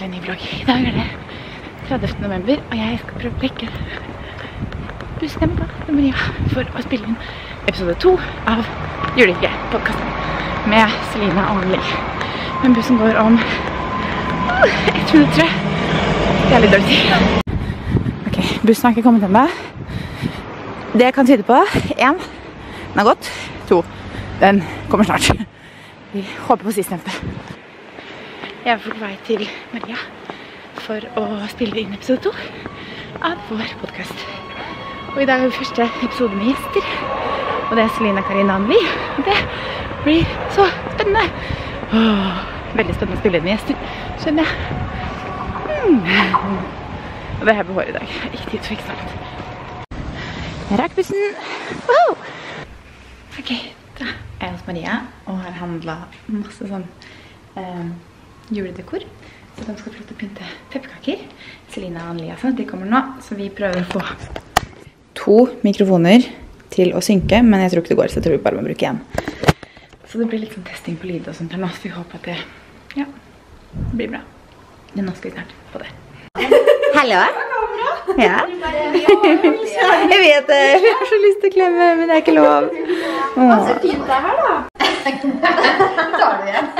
til en ny vlogg. I dag det 30. november, og jeg skal prøve å plekke busstempa med Maria for å spille inn episode 2 av Julike-podcasten med Selina og Anneli. Men bussen går om 1 minutt, tror jeg. Det litt dårlig tid. Ok, bussen har ikke kommet ennå. Det jeg kan tyde på, 1, den har gått, 2, den kommer snart. Vi håper på sistnevnte. Jeg er på vei til Maria for å spille inn episode 2 av vår podcast. Og i dag har vi første episode med gjester. Og det er Selina, Karina og Anneli. Og det blir så spennende. Veldig spennende å spille inn med gjester, skjønner jeg. Og det er her på håret i dag. Ikke tid for ikke sant. Jeg rakk bussen. Wow! Ok, da er jeg hos Maria og har handlet masse sånn juledekor. Så de skal få lov til å pynte pepperkaker. Selina og Anneli og sånn, de kommer nå. Så vi prøver å få 2 mikrofoner til å synke, men jeg tror ikke det går, så jeg tror vi bare må bruke 1. Så det blir litt sånn testing på lyd og sånt her nå, så vi håper at det, ja, blir bra. Men nå skal vi snart på det. Hallo? Ja. Jeg vet det. Jeg har så lyst til å klemme, men det er ikke lov. Så fint det her da. Tar du igjen.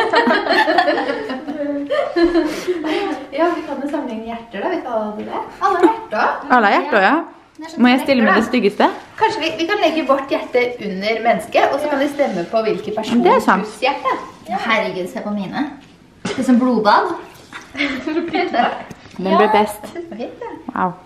Ja, vi kan jo sammenligne hjerter da, hvis alle hadde det. Alle har hjerter. Alle har hjerter, ja. Må jeg stille med det styggeste? Kanskje vi kan legge vårt hjerte under mennesket, og så kan vi stemme på hvilke person pluss hjerte. Herregud, se på mine. Det er som blodbad. Den ble best. Wow.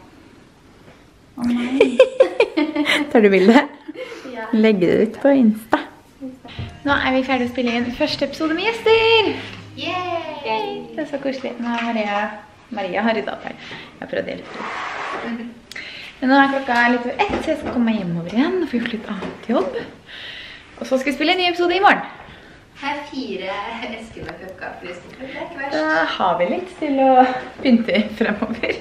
Tar du bildet? Legg det ut på Insta. Nå er vi ferdig å spille inn første episode med gjester. Yay! Det er så koselig. Nå er Maria har ryddet opp her. Jeg prøver å dele litt. Men nå er klokka litt over 1, så jeg skal komme meg hjemover igjen og få gjort litt annet jobb. Og så skal vi spille en ny episode i morgen. Her er 4 esker med pepperkaker i skuffen. Det er ikke verst. Da har vi litt til å pynte fremover.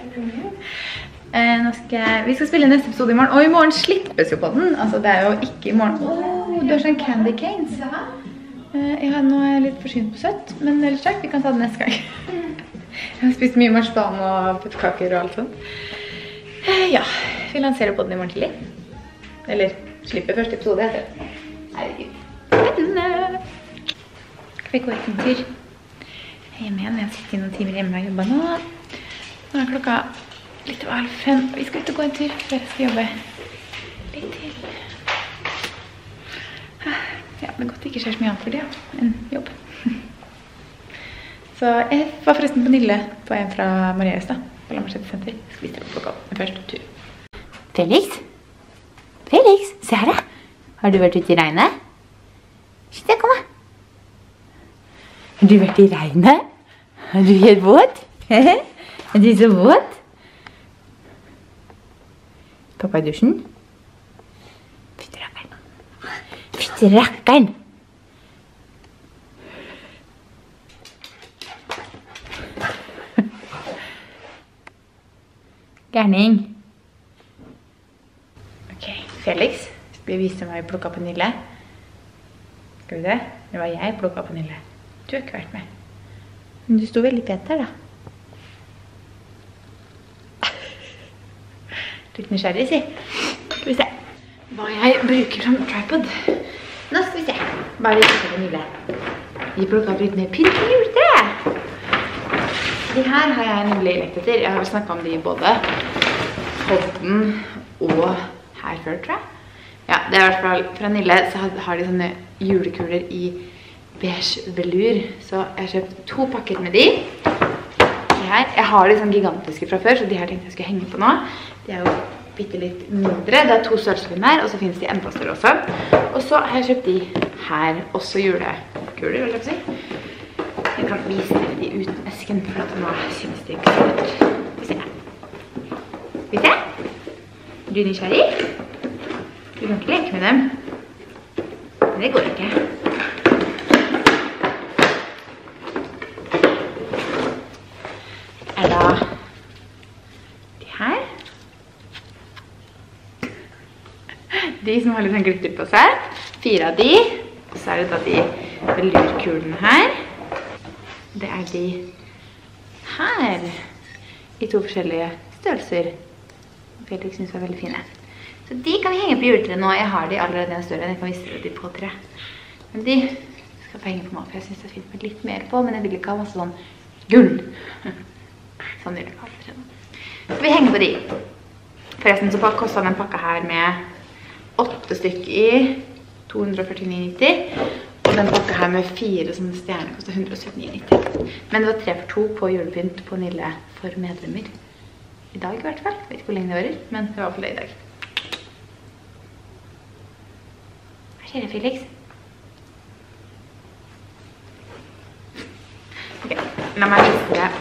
Vi skal spille neste episode i morgen, og i morgen slippes jo på den. Altså det er jo ikke i morgen. Du har sånn candy canes. Ja, nå er jeg litt forsynt på søtt, men ellers takk, vi kan ta det neste gang. Jeg har spist mye marsipan og pepperkaker og alt sånt. Ja, vi lanserer på den i morgen tidlig. Eller slipper første episode, heter det. Herregud. Spennende! Skal vi gå ut en tur? Jeg er hjemme igjen, jeg har sittet i noen timer hjemme og jobbet nå. Nå er klokka litt over 5. Vi skal ut og gå en tur før jeg skal jobbe litt til. Ja, det er godt det ikke skjer så mye annet for det, enn jobb. Så jeg var forresten på Nille på en fra Marias da, på Lammersetesenter. Skal vi se på klokka den første tur. Felix? Felix, se her da. Har du vært ute i regnet? Sitt, kom da. Har du vært i regnet? Har du helt våt? Er du så våt? Pappa i dusjen? Fytte rakkeren. Fytte rakkeren! Gærning. Ok, Felix. Skal vi vise meg plukket opp en Nille? Skal vi det? Det var jeg plukket opp en Nille. Du har ikke vært med. Men du sto veldig pent der da. Litt nysgjerrig, si. Skal vi se. Hva jeg bruker som tripod. Nå skal vi se. Bare vise meg en Nille. Vi plukket opp litt mer pynt i juletre. De her har jeg nemlig lekt etter. Jeg har snakket om de både Holten og her før, tror jeg. Ja, det er i hvert fall fra Nille, så har de sånne julekuler i beige velur. Så jeg har kjøpt 2 pakker med de. Jeg har de sånn gigantiske fra før, så de her tenkte jeg skulle henge på nå. De er jo bitte litt mindre. Det er 2 størrelser her, og så finnes de enda større også. Og så har jeg kjøpt de her, også julekuler, vil jeg si. Jeg kan vise dere de uten esken, for at nå synes de ikke så godt. Vi ser. Vi ser? Er du nysgjerrig? Du kan ikke leke med dem. Men det går ikke. Er da de her? De som har litt sånn glitter på seg. 4 av de. Og så er det da de velurkulene her. Det er de her i 2 forskjellige størrelser. Felix synes var veldig fine. Så de kan vi henge på juletreet nå. Jeg har de allerede en større, jeg kan vise de på 3. Men de skal få henge på meg, for jeg synes det er fint med litt mer på, men jeg vil ikke ha masse sånn gull. Sånn vil jeg ikke ha det treet. Så vi henger på de. Forresten så kostet den pakka her med 8 stykker i 249,90. Og den pakka her med 4 som stjerne kostet 179,90. Men det var 3 for 2 på julepynt på Nille for medlemmer. I dag i hvert fall. Jeg vet ikke hvor lenge det varer, men det var i hvert fall det i dag. Hva skjer det, Felix? Ok, la meg vise deg.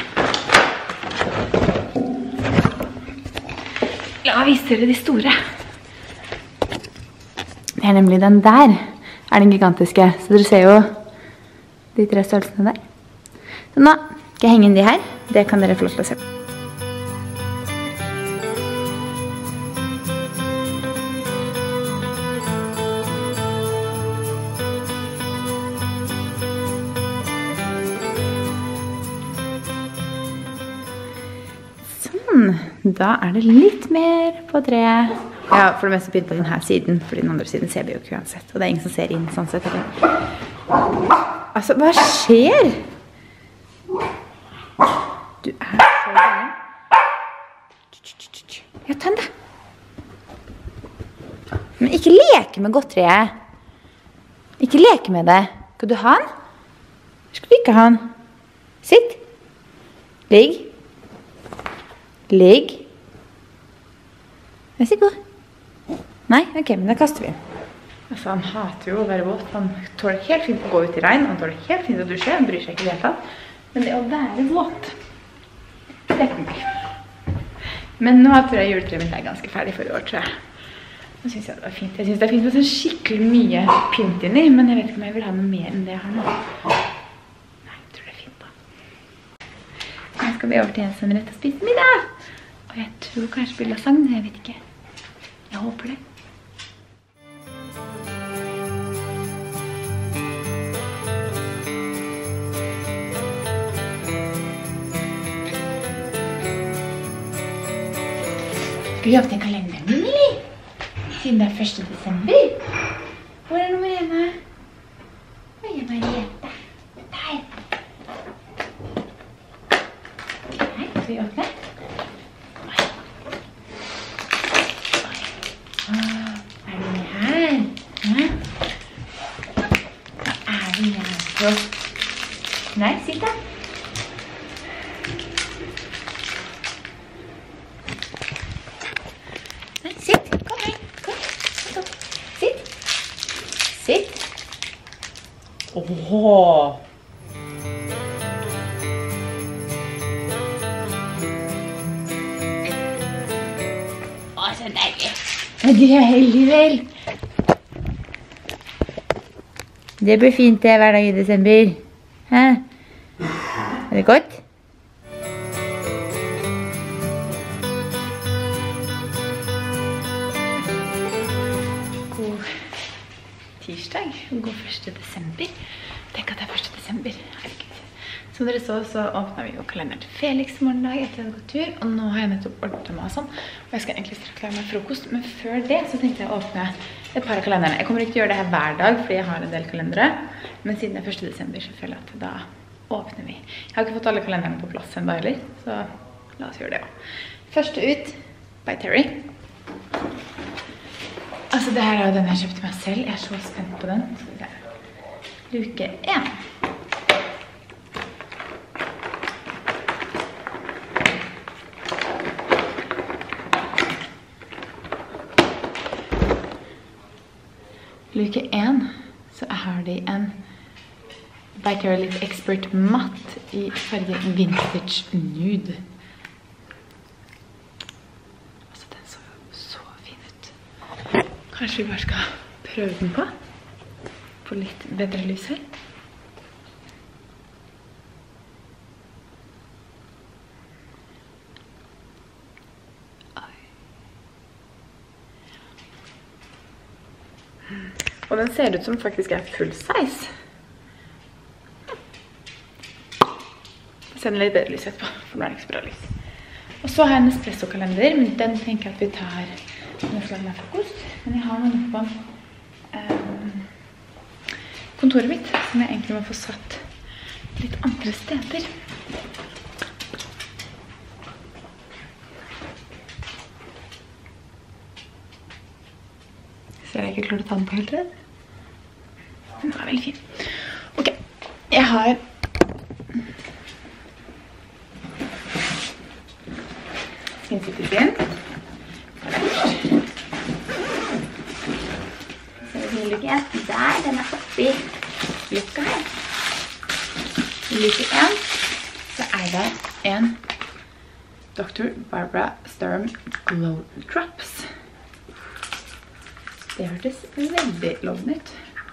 La meg vise dere de store. Det er nemlig den der, er den gigantiske. Så dere ser jo de 3 størrelsene der. Så nå skal jeg henge inn de her. Det kan dere få lov til å se på. Da er det litt mer på treet. Ja, for det meste begynner på denne siden, fordi den andre siden ser vi jo ikke uansett. Og det er ingen som ser inn sånn sett. Altså, hva skjer? Du er så gæren. Ja, tønn det. Men ikke leke med godteriet. Ikke leke med det. Skal du ha den? Skal du ikke ha den? Sitt. Ligg. Ligg. Vær så god. Nei, ok, men da kaster vi den. Altså, han hater jo å være våt. Han tåler helt fint å gå ut i regn. Han tåler helt fint å dusje. Han bryr seg ikke i det hele tatt. Men det å være våt, det kan bli. Men nå tror jeg juletreet mitt er ganske ferdig for i år, tror jeg. Nå synes jeg det var fint. Jeg synes det er fint med sånn skikkelig mye pynt inni, men jeg vet ikke om jeg vil ha noe mer enn det jeg har nå. Nei, jeg tror det er fint da. Nå skal vi over til en som rett og spise middag. Og jeg tror kanskje blir lasagne, jeg vet ikke. Jeg håper det. Skal vi åpne kalenderen min, eller? Siden det er 1. desember. Hvor er nummer 1? Oi, Mariette. Der. Nei, skal vi åpne? Er det her? Ja. Hva er det her på? Nei, sitt da. Sitt, kom her, kom, sitt, sitt. Åh! Åh, så deilig. Det er heldig vel. Det blir fint det hver dag i desember. Hæ? Er det godt? Tirsdag, god 1. desember. Tenk at det er 1. desember. Herregud. Som dere så åpnet vi jo kalenderen til Felix morgendag etter en god tur, og nå har jeg nettopp ordnet meg sånn, og jeg skal egentlig straks lage meg frokost, men før det så tenkte jeg å åpne et par av kalenderne. Jeg kommer ikke til å gjøre det her hver dag, fordi jeg har en del kalendere, men siden det er 1. desember så føler jeg at da åpner vi. Jeg har ikke fått alle kalenderne på plass enda heller, så la oss gjøre det også. Første ut, by Terry. Altså, det her er jo den jeg kjøpte meg selv. Jeg er så spent på den. Luke 1. Luke 1, så har de en By Terry Litt Expert matt i farge Vintage Nude. Altså, den så jo så fin ut. Kanskje vi bare skal prøve den på? Få litt bedre lys her. Og den ser ut som faktisk er full size. sende litt bedre lys etterpå, for nå er det ikke så bra lys. Og så har jeg en Nespresso-kalender, men den tenker jeg at vi tar når jeg skal lage meg frokost. Men jeg har noe på kontoret mitt, som jeg egentlig må få satt litt andre steder. Så jeg ikke klart å ta den på helt redd. Den er veldig fin. Ok, jeg har Skinncity-sin. Så det er lykke 1. Der, den er oppi lykka her. Lykke 1, så er det en Dr. Barbara Sturm Glow Drops. Det hørtes veldig lovende ut.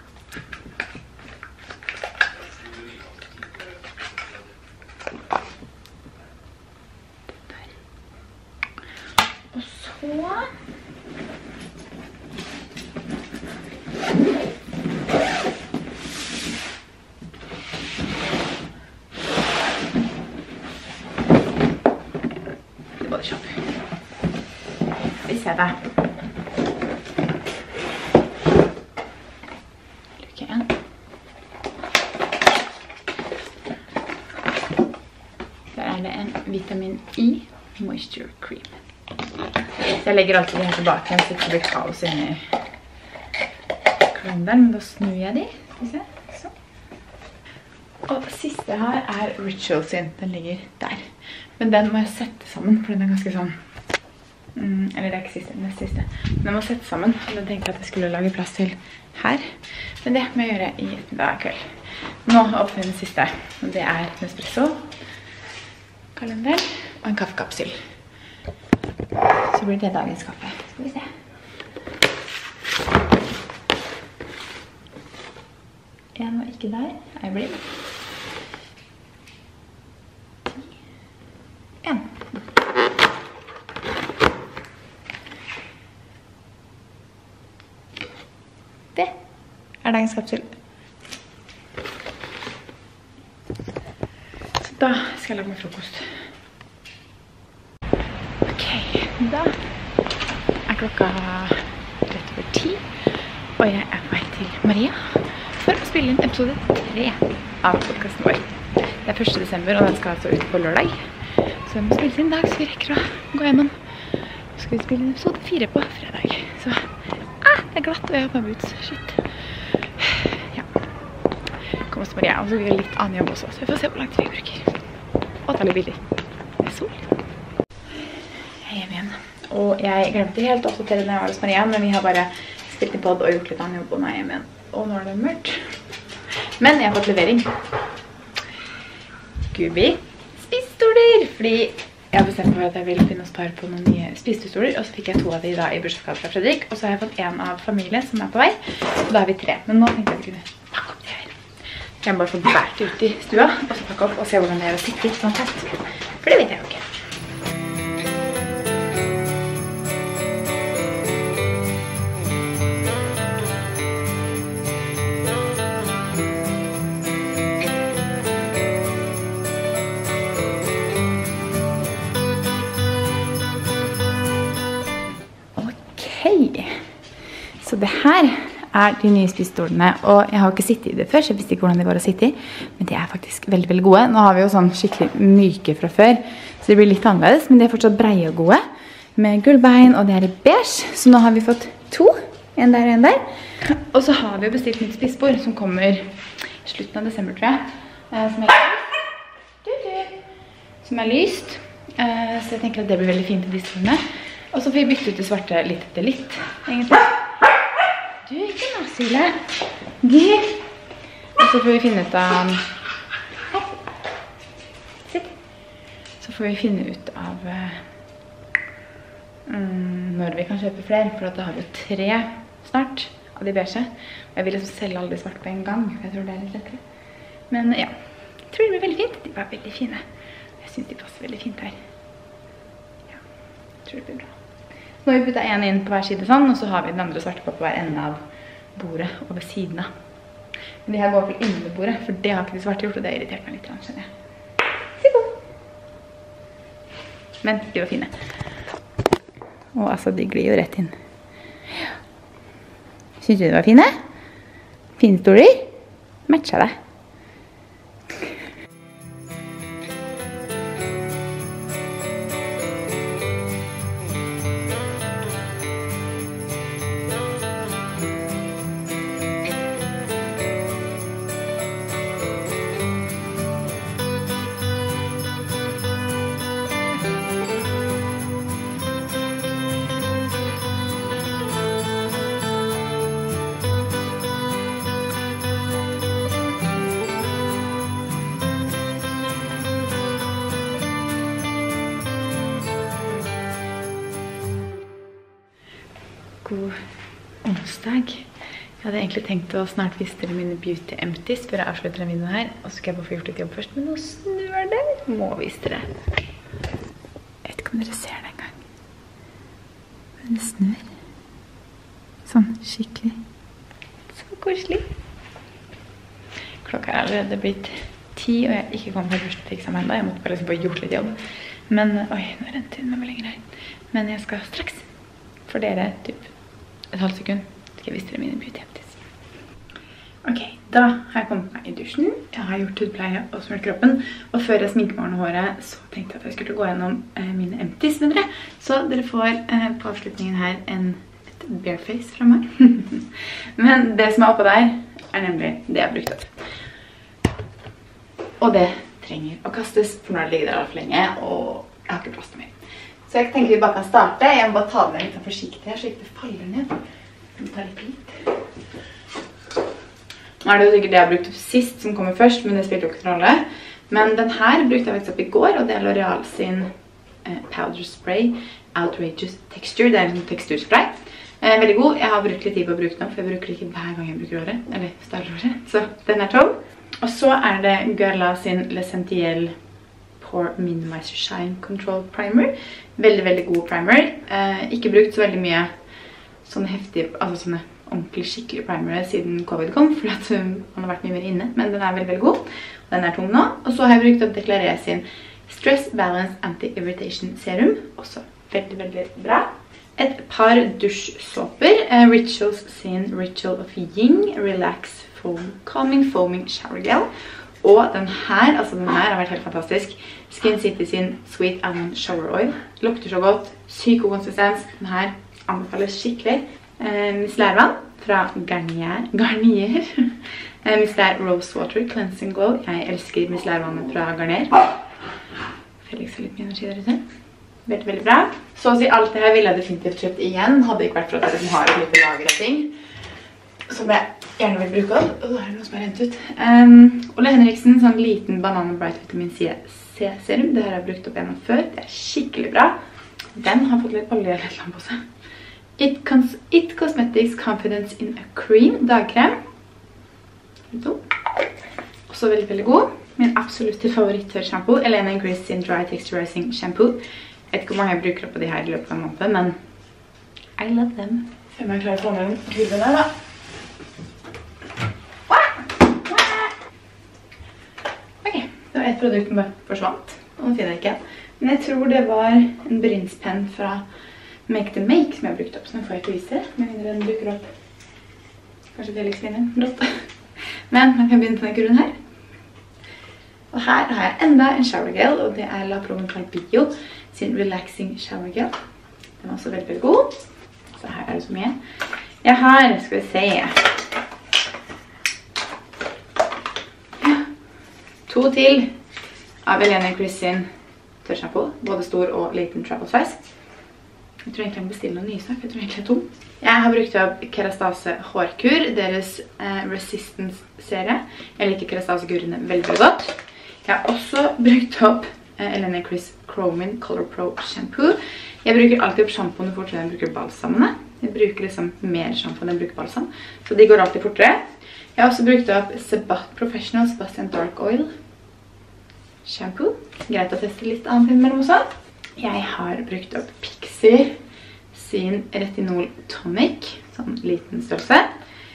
Og så det var det kjapp. Vi ser det. Lykke 1. Der er det en vitamin I Moisture Cream. Så jeg legger alltid de her tilbake igjen, så det ikke blir kaos inni kalenderen, men da snur jeg de. Så. Og siste jeg har er Ritual sin. Den ligger der. Men den må jeg sette sammen, for den er ganske sånn... eller det er ikke siste, nest siste. Men jeg må sette sammen, og den tenkte jeg at jeg skulle lage plass til her. Men det må jeg gjøre i ettermiddag kveld. Nå åpner jeg den siste, og det er Nespresso, kalender og en kaffekapsyl. Så blir det dagens kaffe. Skal vi se. En var ikke der. Jeg blir. 10. 1. Det er dagens kapsyl. Så da skal jeg lage meg frokost. Da er klokka rett over 10, og jeg er på vei til Maria for å spille inn episode 3 av podcasten vår. Det er 1. desember, og den skal altså ut på lørdag. Så den må spilles inn i dag, så vi rekker å gå gjennom. Så skal vi spille inn episode 4 på fredag. Så det er glatt, og jeg har på meg boots. Shit. Ja. Kom oss til Maria, og så vil vi litt annen jobb også, så vi får se hvor langt vi bruker. Og ta litt bilder. Det er sol. Hjemme igjen. Og jeg glemte helt å oppdatere når jeg var hos Maria, men vi har bare spilt i podd og gjort litt annen jobb på meg hjemme igjen. Og nå er det mørkt. Men jeg har fått levering. Gubi spisestoler, fordi jeg har bestemt meg for at jeg vil finne oss par på noen nye spisestoler, og så fikk jeg 2 av de da i bursdagsgave fra Fredrik, og så har jeg fått en av familie som er på vei, og da har vi 3. Men nå tenkte jeg at vi kunne pakke opp det her. Jeg har bare fått bært ut i stua, og så pakke opp og se hvordan det er å sitte litt sånn tett. For det vet jeg jo ikke. Så det her er de nye spisestolene, og jeg har ikke sittet i det før, så jeg visste ikke hvordan de var å sitte i, men de er faktisk veldig, veldig gode. Nå har vi jo sånn skikkelig myke fra før, så det blir litt annerledes, men de er fortsatt breie og gode, med gullbein, og det er i beige, så nå har vi fått 2, en der og en der. Og så har vi jo bestilt nytt spisebord, som kommer i slutten av desember, tror jeg, som er lyst, så jeg tenker at det blir veldig fint i de stolene. Og så får vi bytte ut det svarte litt etter litt, egentlig. Du, ikke nå, Sile. Og så får vi finne ut av... Sitt. Så får vi finne ut av når vi kan kjøpe flere, for da har vi jo 3 snart av de beige. Og jeg vil liksom selge alle de svarte på en gang, for jeg tror det er litt lettere. Men ja, jeg tror det blir veldig fint. De var veldig fine. Jeg synes de passer veldig fint her. Ja, jeg tror det blir bra. Nå har vi puttet en inn på hver side sånn, og så har vi den andre svarte på hver ende av bordet og ved siden av. Men de her går vel inn ved bordet, for det har ikke de svarte gjort, og det har irritert meg litt, skjønner jeg. Så god! men de var fine. Og altså, de glir jo rett inn. Synes du de var fine? Fine stoler? Matcher det. God onsdag. Jeg hadde egentlig tenkt å snart vise dere mine beauty empties før jeg avslutter den videoen her. Og så skal jeg bare få gjort litt jobb først, men nå snur det. Må vise dere. Jeg vet ikke om dere ser det en gang. Men det snur. Sånn skikkelig. Så koselig. Klokka er allerede blitt 10, og jeg er ikke kommet på bursdagsfiksa meg enda. Jeg måtte bare liksom få gjort litt jobb. Men, oi, nå rent tiden meg lenger her. Men jeg skal straks for dere typ et halvt sekund skal jeg vise dere mine beauty empties. Ok, da har jeg kommet meg i dusjen. Jeg har gjort hudpleie og smurt kroppen. Og før jeg sminker meg og håret, så tenkte jeg at jeg skulle gå gjennom mine empties med dere. Så dere får på avslutningen her et bare face fra meg. Men det som er oppe der, er nemlig det jeg har brukt opp. Og det trenger å kastes, for nå har det ligget der alt for lenge, og jeg har ikke plass til mer. Så jeg tenker vi bare kan starte. Jeg må bare ta det litt forsiktig her, så ikke det faller ned. Jeg må ta litt. Nå er det jo sikkert det jeg har brukt opp sist som kommer først, men det spiller jo ikke noen rolle. Men den her brukte jeg faktisk opp i går, og det er L'Oreal sin Powder Spray Outrageous Texture. Det er en teksturspray. Veldig god. Jeg har brukt litt tid på å bruke den, for jeg bruker ikke hver gang jeg bruker året, eller starter året. Så den er tom. Og så er det Guerlain sin L'Essentiel Pore Minimizer Shine Control Primer. Veldig, veldig god primer. Ikke brukt så veldig mye sånne heftige, altså sånne ordentlig skikkelige primere siden covid kom, for at man har vært mye mer inne, men den er veldig, veldig god. Den er tom nå. Og så har jeg brukt opp Declaré sin Stress Balance Anti-Irritation Serum. Også veldig, veldig bra. Et par dusjsåper. Rituals sin Ritual of Ying Relax Calming Foaming Shower Gel. Og den her, altså den her har vært helt fantastisk. Skin City sin Sweet Almond Shower Oil. Lukter så godt, syk god konsistens. Den her anbefales skikkelig. Mistlærvann fra Garnier. Mistlær Rose Water Cleansing Glow. Jeg elsker mistlærvannet fra Garnier. Felix har litt mye energi der ute. Veldig, veldig bra. Så å si alt det her ville jeg definitivt kjøpt igjen. Hadde ikke vært for at jeg har et lite lager av ting som jeg gjerne vil bruke opp. Det er noe som er rent ut. Ole Henriksen, sånn liten Banana Bright Vitamin C-serum. Det her har jeg brukt opp gjennom før. Det er skikkelig bra. Den har fått litt olje eller et eller annet på seg. It Cosmetics Confidence in a Cream dagkrem. Også veldig, veldig god. Min absolutte favoritt-tørrshampoo. Elena Chris sin Dry Texturizing Shampoo. Jeg vet ikke hvor mange jeg bruker opp på de her i løpet av en måned, men I love them. Se om jeg klarer å få med den kurven der da. Det var et produkt som bare forsvant, og nå finner jeg ikke. Men jeg tror det var en brynspenn fra Make the Make som jeg har brukt opp, så nå får jeg ikke vise det. Men mindre den dukker opp. Kanskje Felix finner brått. Men man kan begynne på den kurven her. Og her har jeg enda en shower gel, og det er La Provencal Bio sin Relaxing Shower Gel. Den er også veldig, veldig god. Så her er det så mye. Jeg har, skal vi se... 2 til av Elena Chris sin tørrshampoo, både stor og liten travel size. Jeg tror egentlig jeg må bestille noen nye snart, for jeg tror egentlig jeg er tom. Jeg har brukt opp Kerastase hårkur, deres Resistance-serie. Jeg liker Kerastase-kurene veldig, veldig godt. Jeg har også brukt opp Elena Chris Chromin Color Pro Shampoo. Jeg bruker alltid opp shampooene fortere enn jeg bruker balsamene. Jeg bruker liksom mer shampoo enn jeg bruker balsam, så de går alltid fortere. Jeg har også brukt opp Sebastian Professional Sebastian Dark Oil shampoo. Greit å teste litt annet innimellom også. Jeg har brukt opp Pixie sin Retinol Tonic, sånn liten størrelse.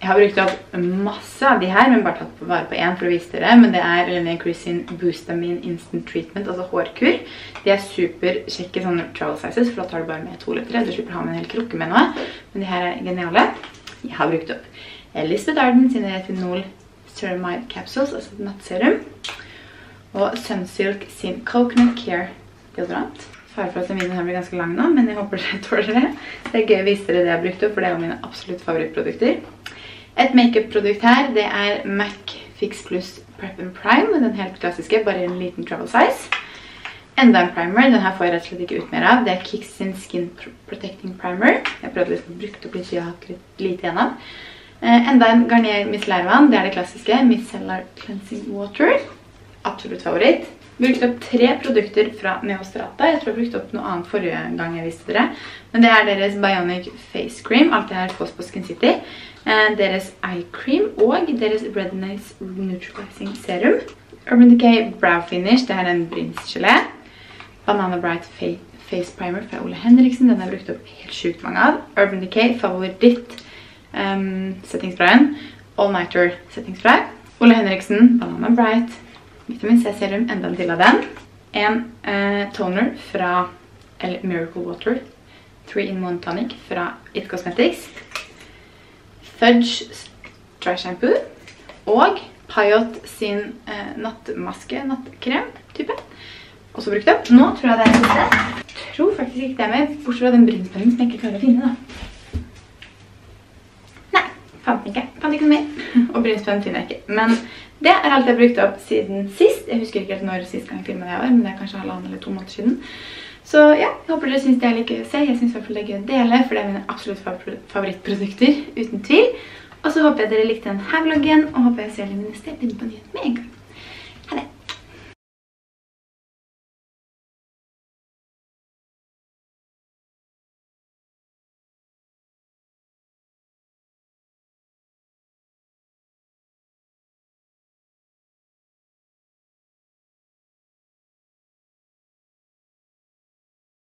Jeg har brukt opp masse av de her, men bare tatt vare på en for å vise dere. Men det er Lene Cruz sin Boostamin Instant Treatment, altså hårkur. De er super kjekke sånne travel sizes, for da tar du bare med 2 liter. Du slipper å ha med en hel krukke med noe. Men de her er geniale. Jeg har brukt opp Elizabeth Arden sine retinol ceramide capsules, altså nattserum. Og Sunsilk sin Coconut Care deodorant. Fare for at den videoen her blir ganske lang nå, men jeg håper dere tåler det. Det er gøy å vise dere det jeg har brukt opp, for det er jo mine absolutt favorittprodukter. Et make-up-produkt her, det er MAC Fix Plus Prep and Prime, den helt klassiske, bare en liten travel size. Enda en primer, den her får jeg rett og slett ikke ut mer av. Det er Kix sin Skin Protecting Primer. Jeg prøvde liksom å bruke opp litt, så jeg har hatt litt lite igjen av. Enda en Garnier Micellar-vann, det er det klassiske, Micellar Cleansing Water. Absolutt favoritt. Brukte opp 3 produkter fra Neostrata. Jeg tror jeg brukte opp noe annet forrige gang jeg viste dere. Men det er deres Bionic Face Cream. Alt det her fås på Skin City. Deres Eye Cream og deres Redness Neutralizing Serum. Urban Decay Brow Finish. Det her er en brynsgelé. Banana Bright Face Primer fra Ole Henriksen. Den har jeg brukt opp helt sykt mange av. Urban Decay favoritt settingsprayen. All Nighter settingsspray. Ole Henriksen Banana Bright. Vitamin C serum, enda en til av den. En toner fra Miracle Water 3-in-1 tonic fra It Cosmetics. Fudge Dry Shampoo. Og Payot sin nattmaske, nattkrem type. Også brukt opp. Nå tror jeg det er det siste. Jeg tror faktisk ikke det er med, bortsett fra den brynspennen som jeg ikke klarer å finne da. Nei, fant den ikke. Fant ikke noe mer. Og brynspennen finner jeg ikke. Men det er alt jeg har brukt opp siden sist. Jeg husker ikke helt når sist gang jeg filmet det var, men det er kanskje 1,5 eller 2 måneder siden. Så ja, jeg håper dere synes det er litt gøy å se. Jeg synes i hvert fall det er gøy å dele, for det er mine absolutt favorittprodukter, uten tvil. Og så håper jeg dere likte denne vloggen, og håper jeg ser dere i neste episode på nyhet med en gang.